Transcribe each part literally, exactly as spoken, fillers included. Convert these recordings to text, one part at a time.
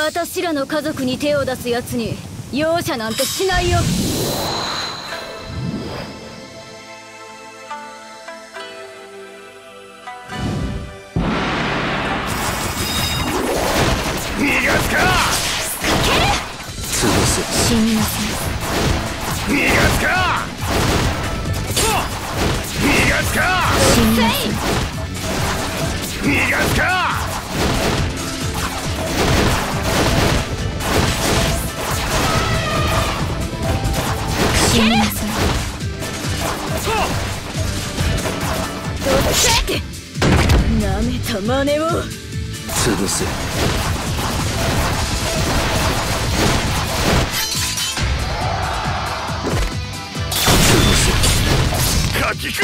私らの家族に手を出すやつに容赦なんてしないよ。 逃がすか。 潰す。死になさい。 逃がすか。逃がすか。 死になさい。 逃がすか。 死になさい。どっちってなめた真似を潰せ。 かきく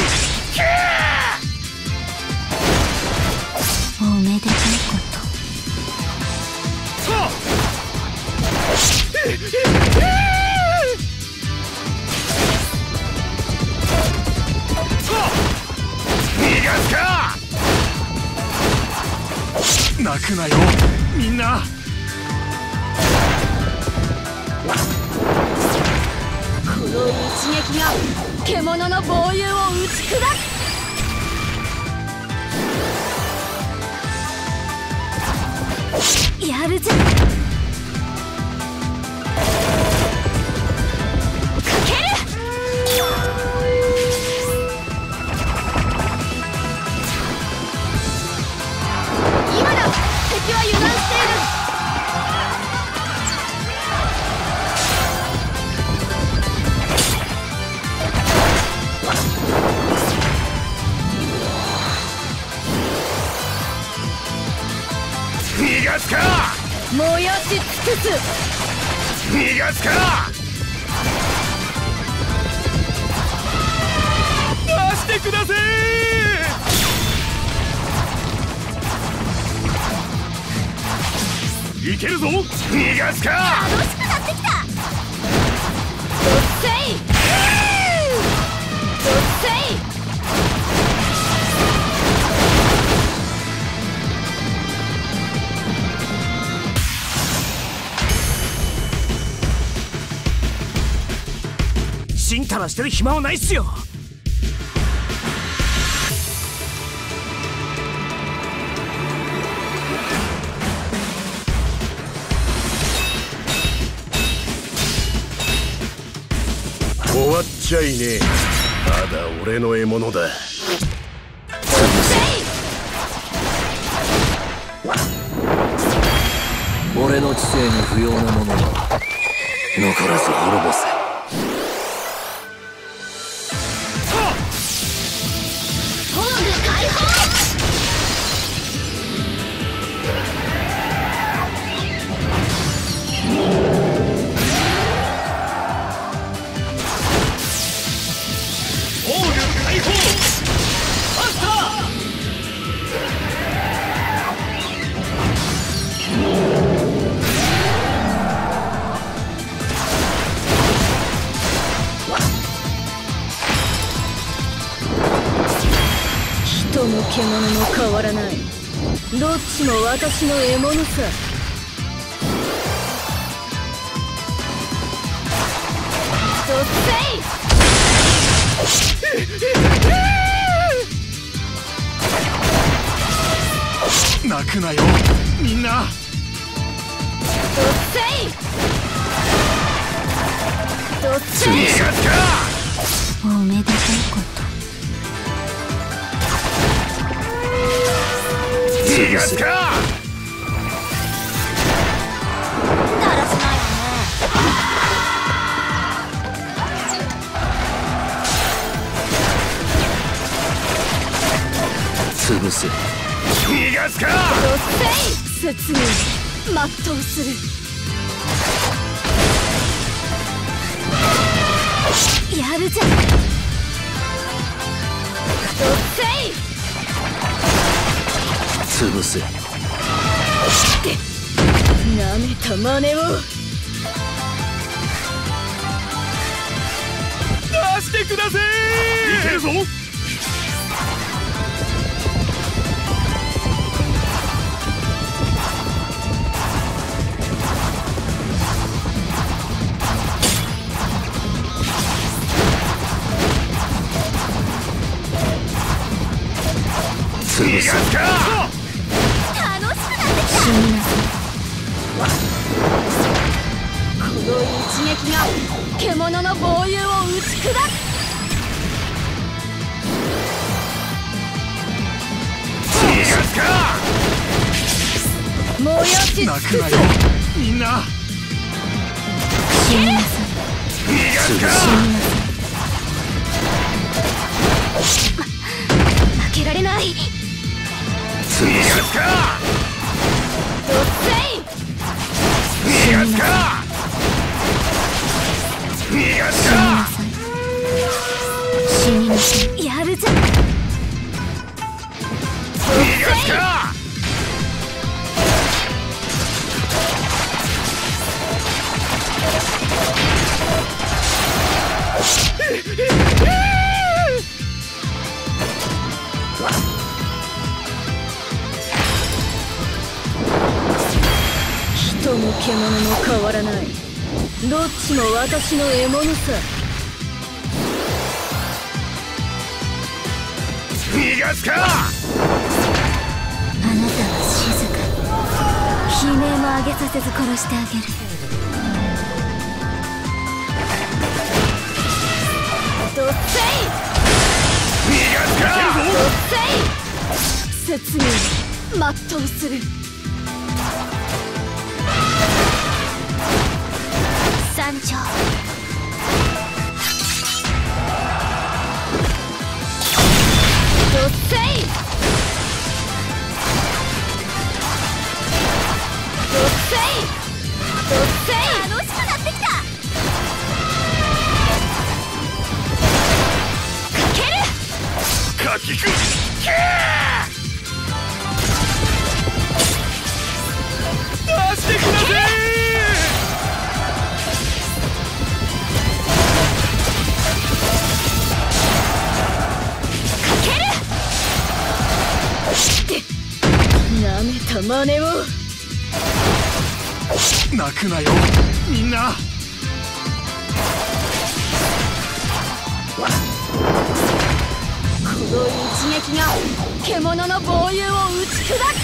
おめでたいこと。 逃がすか。泣くなよみんな。 この一撃が獣の防御を打ち砕く。やるじゃん。かける。今だ。敵は油断している。 逃がすか。 燃やし尽くす。 逃がすか。出してください。いけるぞ。逃がすか。 楽しくなってきた。どっせい。どっせい。 ちんたらしてる暇はないっすよ。終わっちゃいねえ。まだ俺の獲物だ。 俺の知性に不要なものは残らず滅ぼせ。 人も獣も変わらない。どっちも私の獲物さ。どっせい。泣くなよみんな。 どっせい。どっせい。 逃がすか。 おめでたいこと。 逃がすか。 だらしないわね。潰せ。 逃がすか。 どっせい。説明全うする。やるじゃん。どっせい。 潰せ。 なめた真似を出してください。いけるぞ。 潰す。 楽しくなってきた。死になさい。この一撃が獣の防御を打ち砕く。燃やし尽くせ。 みんな死になさい。 潰す。 死になさい。負けられない。 潰す。 どっせい。 死になさい。 死になさい。死になさい。やるぜ。どっせい。人も獣も変わらない。どっちも私の獲物さ。 逃がすか。 あなたは静かに悲鳴も上げさせず殺してあげる。どっせい。 逃がすか。 どっせい。説明全うする。山頂。どっせい。どっせい。どっせい。楽しくなってきた。かける。 かきくけー。出してください。 なめた真似を。 泣くなよみんな。 この一撃が獣の防御を打ち砕く。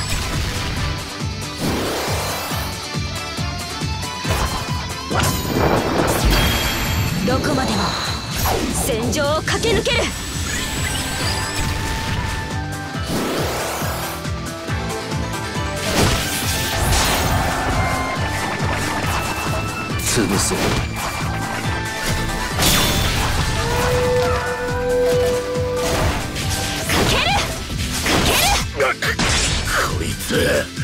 どこまでも戦場を駆け抜ける。 潰す。 かける。かける。 こいつ